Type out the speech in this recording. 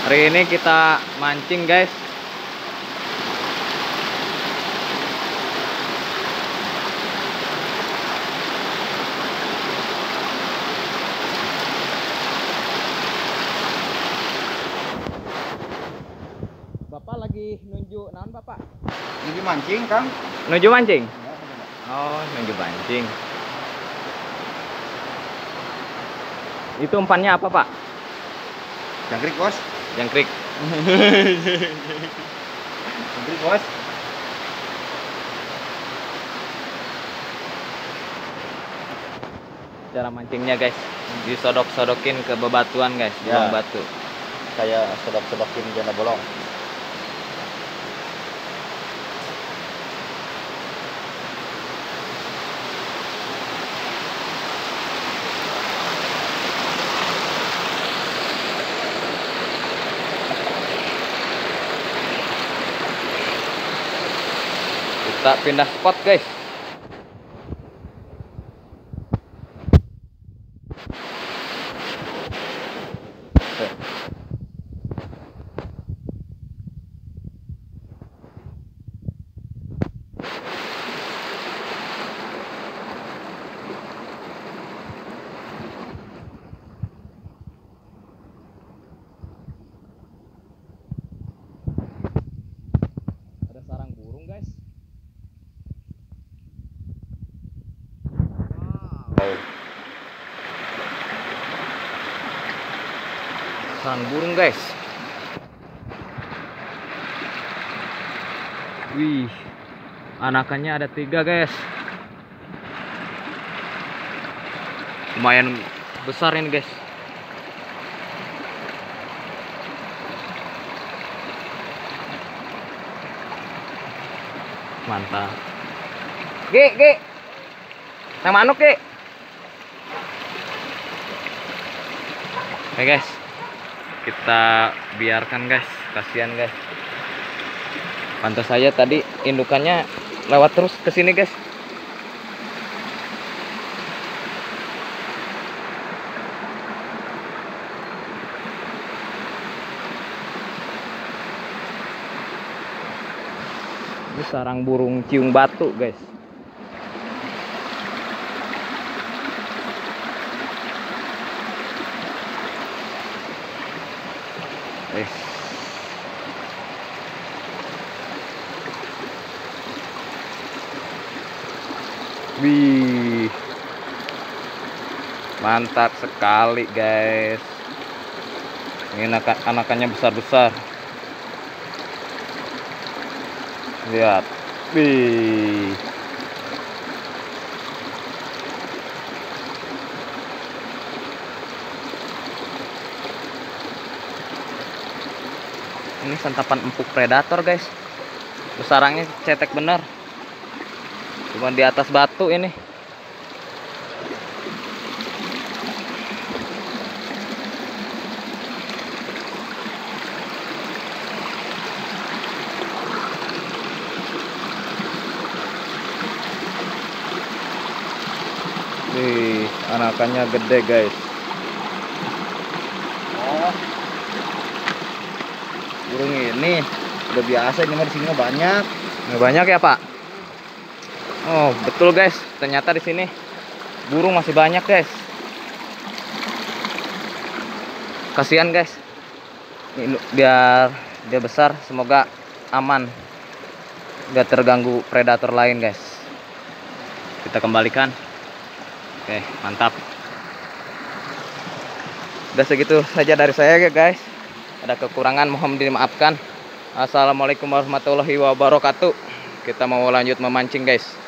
Hari ini kita mancing, guys. Bapak lagi nunjuk naon, Bapak? Ini mancing, Kang. Nunjuk mancing? Ya, Oh, nunjuk mancing. Itu umpannya apa, Pak? jangkrik, Bos. Jangkrik. Jangkrik, Bos. Cara mancingnya, guys, disodok-sodokin ke bebatuan, guys, Ya. lubang batu. Kayak sedap-sedakin janda bolong. Kita pindah spot, guys. Ada sarang burung, guys. Wow. Sarang burung, guys. Wih, anakannya ada 3, guys. Lumayan besar ini, guys. Mantap. Ge. Nang manuk, Ge. Oke, guys. Kita biarkan, guys. Kasihan, guys. Pantas saja tadi indukannya lewat terus ke sini, guys. Ini sarang burung ciung batu, guys. Wih, mantap sekali, guys. Ini anakannya besar-besar. Lihat, wih. Ini santapan empuk predator, guys. Besarangnya cetek bener. Cuma di atas batu ini. Wih, anakannya gede, guys. Oh. Burung ini udah biasa, ini mah di sini mah banyak. Nggak banyak ya, Pak? Oh, betul, guys. Ternyata di sini burung masih banyak, guys. Kasihan, guys. Ini biar dia besar, semoga aman. Nggak terganggu predator lain, guys. Kita kembalikan. Oke, mantap. Udah segitu saja dari saya, guys. Ada kekurangan mohon dimaafkan. Assalamualaikum warahmatullahi wabarakatuh. Kita mau lanjut memancing, guys.